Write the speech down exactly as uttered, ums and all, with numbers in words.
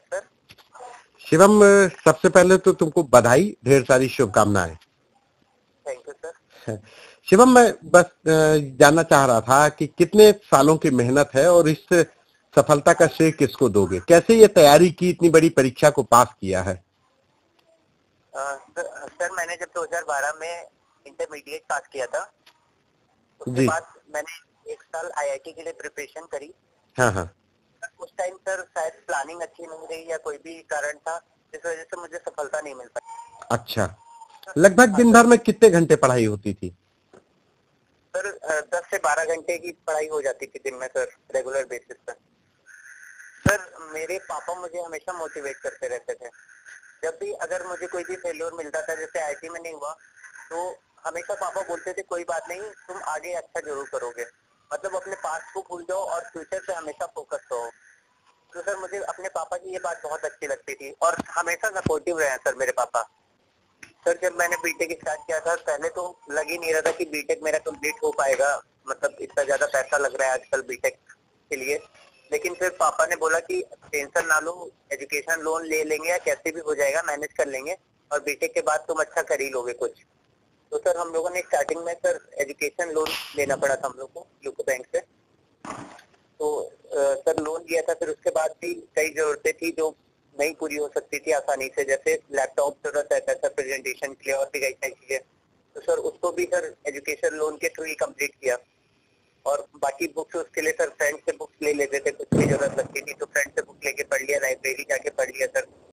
Sir. Shivam, सबसे पहले तो तुमको बधाई, ढेर सारी शुभकामनाएं। Thank you sir. शिवम, मैं बस अ, जानना चाह रहा था कि कितने सालों की मेहनत है और इस सफलता का श्रेय किसको दोगे? कैसे ये तैयारी की, इतनी बड़ी परीक्षा को पास किया है? अ, सर, सर मैंने जब दो हज़ार बारह में इंटरमीडिएट पास किया था, उसके जी। बाद मैंने एक साल आईआईटी के लिए प्रिपरेशन करी। हाँ हाँ। उस टाइम सर शायद प्लानिंग अच्छी नहीं रही या कोई भी कारण था, जिस वजह से मुझे सफलता नहीं मिल पाई। अच्छा, लगभग हाँ दिन सर। भर में कितने घंटे पढ़ाई होती थी? सर अ, दस से बारह घंटे की पढ़ाई हो जाती थी दिन में सर, रेगुलर बेसिस पर। सर मेरे पापा मुझे हमेशा मोटिवेट करते रहते थे। जब भी अगर मुझे कोई भी फेल्योर मिलता था, जैसे आईआईटी में नहीं हुआ, तो हमेशा पापा बोलते थे कोई बात नहीं, तुम आगे अच्छा जरूर करोगे। मतलब अपने पास्ट को भूल जाओ और फ्यूचर पे हमेशा फोकस रहो। तो सर मुझे अपने पापा की ये बात बहुत अच्छी लगती थी और हमेशा सपोर्टिव रहे हैं सर मेरे पापा। सर जब मैंने बीटेक स्टार्ट किया था, पहले तो लग ही नहीं रहा था कि बीटेक मेरा कंप्लीट हो पाएगा। मतलब इतना ज्यादा पैसा लग रहा है आजकल बीटेक के लिए। लेकिन फिर पापा ने बोला कि टेंशन ना लो, एजुकेशन लोन ले लेंगे या कैसे भी हो जाएगा, मैनेज कर लेंगे, और बीटेक के बाद तुम अच्छा कर ही लोगे कुछ। तो सर हम लोगों ने स्टार्टिंग में सर एजुकेशन लोन लेना पड़ा था हम लोग को यूको बैंक से। तो सर लोन लिया था, फिर उसके बाद भी कई जरूरतें थी जो नहीं पूरी हो सकती थी आसानी से, जैसे लैपटॉप जरूरत रहता था प्रेजेंटेशन के लिए और भी कई सारी चीजें। तो सर उसको भी सर एजुकेशन लोन के थ्रू ही कंप्लीट किया। और बाकी बुक्स उसके लिए सर फ्रेंड से बुक्स ले लेते थे, कुछ भी जरूरत लगती थी तो फ्रेंड से बुक लेके पढ़ लिया, लाइब्रेरी जाके पढ़ लिया सर।